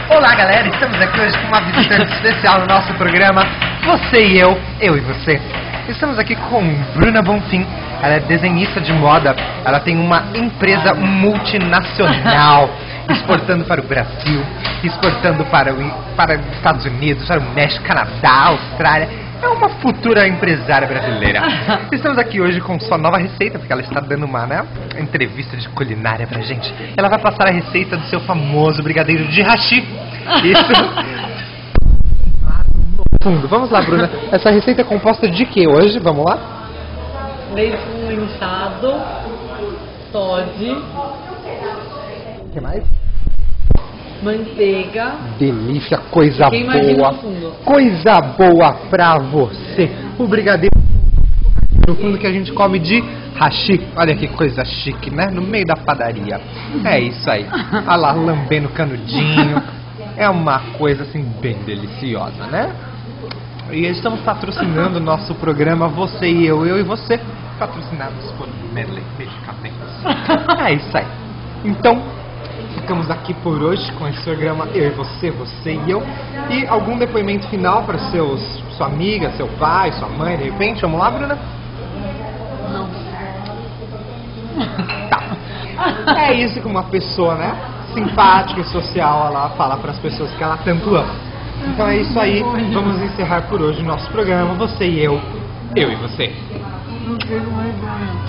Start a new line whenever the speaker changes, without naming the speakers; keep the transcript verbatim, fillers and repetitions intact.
Olá galera, estamos aqui hoje com uma visitante especial no nosso programa Você e Eu, Eu e Você. Estamos aqui com Bruna Bonfim. Ela é desenhista de moda. Ela tem uma empresa multinacional exportando para o Brasil, exportando para, o, para os Estados Unidos, para o México, Canadá, Austrália. É uma futura empresária brasileira. Estamos aqui hoje com sua nova receita, porque ela está dando uma, né, entrevista de culinária pra gente. Ela vai passar a receita do seu famoso brigadeiro de hashi. Isso. No fundo. Vamos lá, Bruna. Essa receita é composta de que hoje? Vamos lá?
Leite condensado, Toddy.
O que mais?
Manteiga.
Delícia, coisa
Quem imagina
boa.
no fundo?
Coisa boa pra você. O brigadeiro no fundo que a gente come de hashi. Olha que coisa chique, né? No meio da padaria. É isso aí. Olha lá, lambendo canudinho. É uma coisa assim bem deliciosa, né? E estamos patrocinando o nosso programa Você e Eu, Eu e Você, patrocinados por Medley Medicamentos. É isso aí. Então, ficamos aqui por hoje com esse programa Eu e Você, Você e Eu. E algum depoimento final para seus, sua amiga, seu pai, sua mãe, de repente? Vamos lá, Bruna?
Não.
Tá. É isso que uma pessoa, né, simpática e social, ela fala para as pessoas que ela tanto ama. Então é isso aí, vamos encerrar por hoje o nosso programa Você e Eu, Eu e Você.
Não tenho mais vergonha.